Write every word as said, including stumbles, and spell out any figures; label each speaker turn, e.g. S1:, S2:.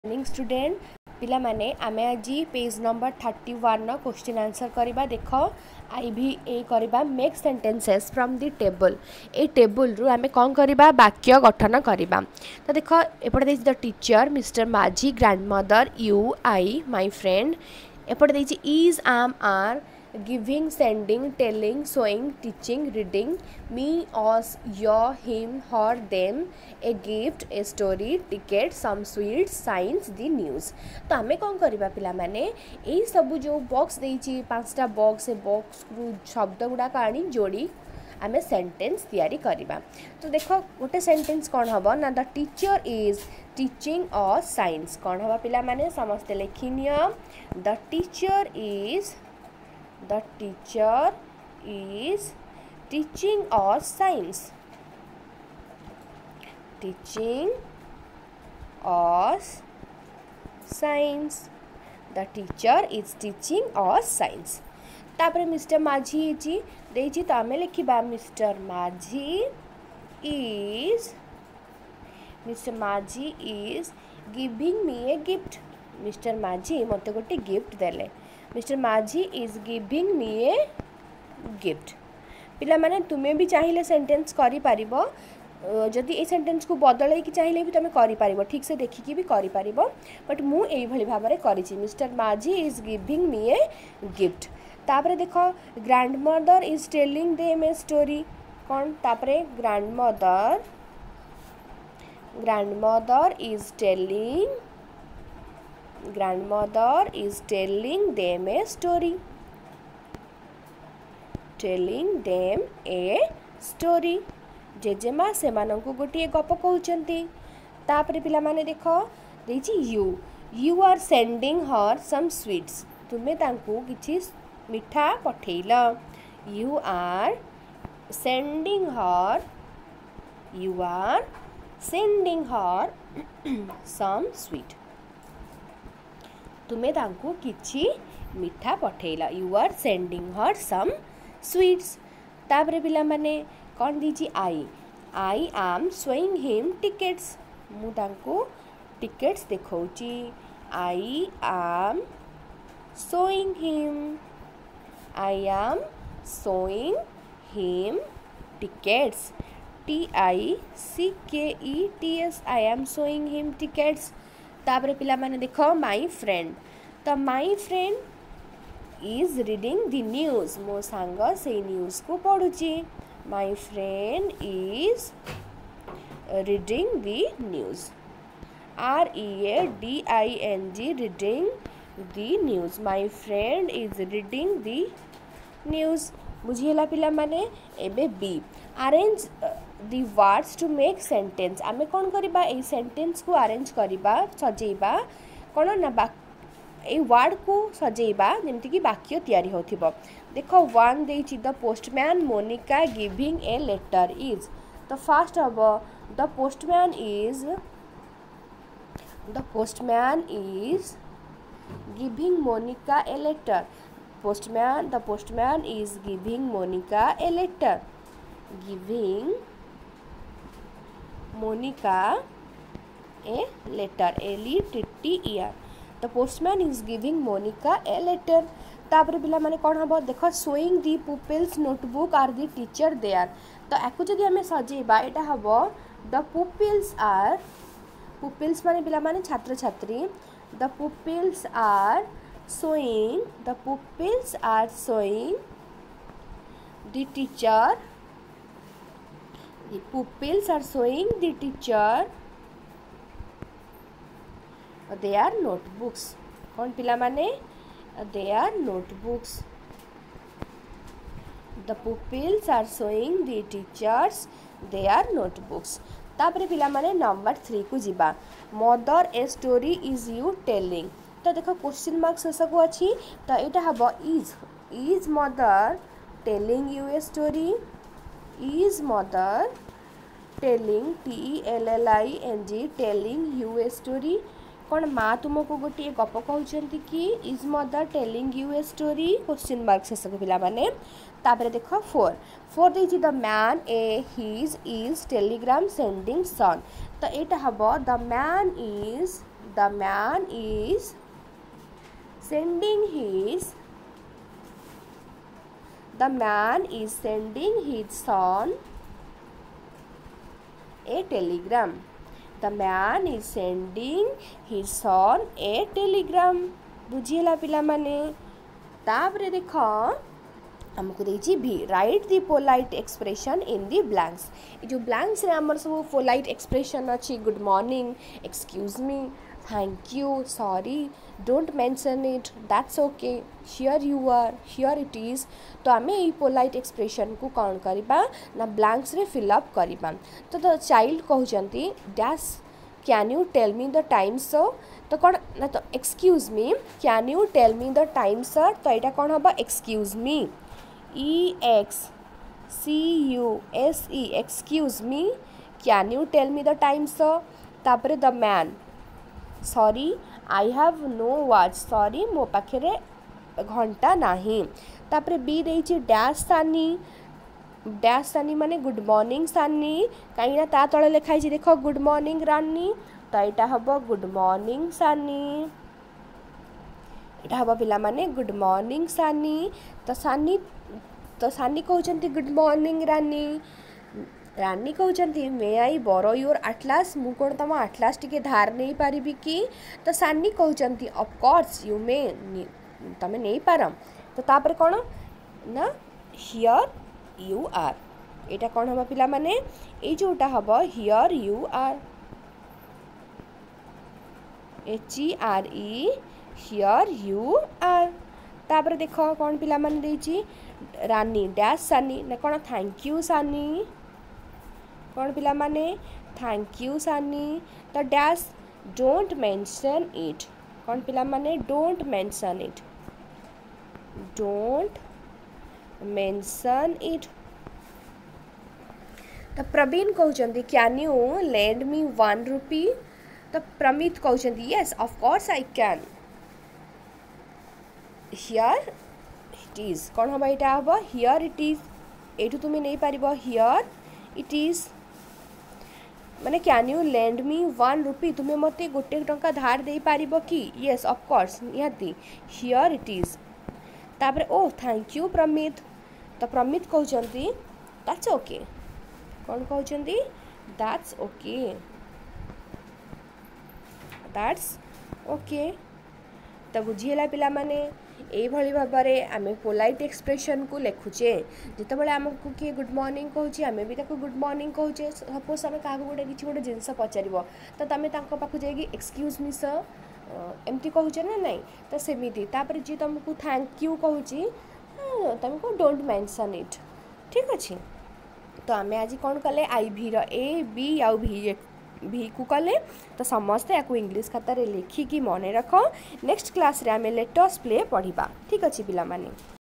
S1: Morning student पिला माने आमे आज page number thirty one question answer करबा देख आई भी ए करबा make sentences from the table ए टेबल रु आमे कौन करबा वाक्य गठन करबा। तो देख एपटे देछि the teacher Mister Majhi grandmother you I my friend एपटे देछि is am are giving sending telling showing teaching reading me us your him her them a gift a story ticket some sweets science the news. तो आमे कौन करबा पिला माने एई सब जो बॉक्स देछि पांचटा बॉक्स ए बॉक्स रु शब्द गुडा आनी जोड़ी आमे सेंटेंस तैयारी करबा। तो देखो गोटे सेंटेंस कौन हबो ना the teacher is teaching us science कौन हबा पिला माने समस्त लिखिनियो the teacher is The teacher is teaching us science. Teaching us science. The teacher is teaching us science. तापर मिस्टर माझी जी देजी तो आमे लिखिबा Mister Majhi is Mister Majhi is giving me a gift. Mister Majhi मते गोटे गिफ्ट देले Mister Majhi is giving me a gift. पिला माने तुम्हें भी चाहिए सेंटेंस करि पारिबो जदि ए सेंटेंस को बदलै कि चाहिए भी तुम करि पारिबो ठीक से देखिकी भी करि पारिबो बट मु एई भली भाबरे करिछि Mister Majhi is giving me a gift. तापरे देखो grandmother is telling them a story कोन तापरे grandmother grandmother is telling grandmother is telling them a story telling them a story जेजेमा से मानंकु गोटे गप कहउचंती। तापरे पिला माने देखो देछि you you are sending her some sweets तुमे तांकु किछि मिठा पठेइला you are sending her you are sending her some sweet तुम्हें तांकु किछि मिठा पठेला you are sending her some sweets. तापरे पिला माने कौन दीची आई आई आम शोइंग हिम टिकेट्स मु तांकु tickets देखौची I am showing him I am showing him tickets T I C K E T S I am showing him tickets. तापरे पिला माने देखो my friend तो my friend is reading the news मो सांग से news को पढ़ुची my friend is reading the news R E A D I N G reading the news my friend is reading the news बुझीला पिला माने एबे बी arrange the words to make sentence आमे कौन करिबा ए सेंटेंस को अरेंज करिबा सजेइबा कौन ना ए वर्ड को सजेइबा जेमति कि वाक्य तैयारी होथिबो। देखो वन देछि the postman Monica giving a letter is the first हबो the postman is the postman is giving Monica a letter postman the postman is giving Monica a letter giving Monica a letter L E T T E R the postman is giving Monica a letter। तापर पिला माने कौन हम देख showing the pupils notebook are the teacher their तो याकू जदि आमे सजेबा एटा हबो द पुपिल्स आर पुपिल्स माने पिला माने छात्र छात्री the pupils are showing the pupils are showing the teacher the pupils are showing the teacher their notebooks कौन पिला माने their notebooks the pupils are showing the teachers their notebooks। तापरे पिला माने नंबर थ्री को जिबा mother a story is you telling तो देखो क्वेश्चन मार्क शेष को अच्छी तो यहाँ हम is is mother telling you a story is mother telling T L L I N G telling you a story कौन माँ तुमको गोटे गप कहते कि is mother telling you a story question mark शेष को पिला माने। तापर देखो फोर फोर देछि the man a his is telegram sending son तो यहाँ हम the man is the man is sending his the man is sending his son a telegram the man is sending his son a telegram बुझीला पिला माने तापरे देख आमको देखिए भी write the polite expression in the blanks जो blanks रे हमर सब पोलाइट एक्सप्रेशन अच्छी good morning excuse me thank you sorry don't mention it that's okay here you are here it is तो आम ये पोलाइट एक्सप्रेशन को कौन करवा ना ब्लैंक्स रे फिलअप करवा तो द चाइल्ड कहते dash can you tell me the time sir तो कौन ना तो excuse me can you tell me the time sir तो यहाँ कौन हम excuse me E X C U S E excuse me can you tell me the time sir तापर the man sorry I have no watch sorry मो पाखे घंटा नहीं तापर बी देइछि डैश सानी डैश सानी माने गुड मॉर्निंग सानी कहीं ता तले लिखाई देख गुड मॉर्निंग रानी तो यहाँ हम गुड मॉर्निंग सानी यहाँ हम पिला माने गुड मॉर्निंग सानी तो सानी तो सानी कहते गुड मॉर्निंग रानी रानी कहते मे आई बोरो योर आटलास मु कौन तुम आटलास टी धार नहीं पारि कि तो सानी कहते ऑफकोर्स यू मे तुम नहीं पार तो तापर कौन ना हियर यू आर यहाँ कौन हम पिला माने ये जोटा हम here you are H E R E here you are तापर देख कौन पिला माने देछि रानी डैश सानी ना कौन थैंक यू सानी कौन पिला माने थैंक यू सानी तो डैश डोंट मेंशन इट कौन पिला माने don't mention it don't mention it तो प्रवीण कहते can you lend me one rupee तो प्रमित कहते yes of course I can here it is कौन हम यहाँ हम हियर इट इज एठू तुम नहीं पार हियर इट इज माने can you lend me one rupee तुम्हें मत गोटे टंका धार दे पार कि येस ऑफ कोर्स निहाती हियर इट इज तापर ओ थैंक यू प्रमित तो प्रमित कहते दैट्स ओके कौन कहते दैट्स ओके दैट्स ओके तो बुझीला पिला माने ये भाव में आम पोलाइट एक्सप्रेशन को लिखुचे जिते आमको किए गुड मॉर्निंग कहूँ आम भी गुड मॉर्निंग कहूचे सपोज आम क्या गोटे कि गोटे जिनस पचार तो तुम पाखु जाइए एक्सक्यूज मी सर एमती कहूचे ना नहीं तो सेमती जी तुमको थैंक यू कहूँ तुमको डोंट मेंशन इट ठीक अच्छे तो आम आज कौन कले आई भी ए बी आउ भी भी को कले तो समस्ते या इंग्लिश खातार लिखिकी मन रख नेक्स्ट क्लास रे आम लेटस प्ले पढ़ा ठीक अच्छे पिला माने।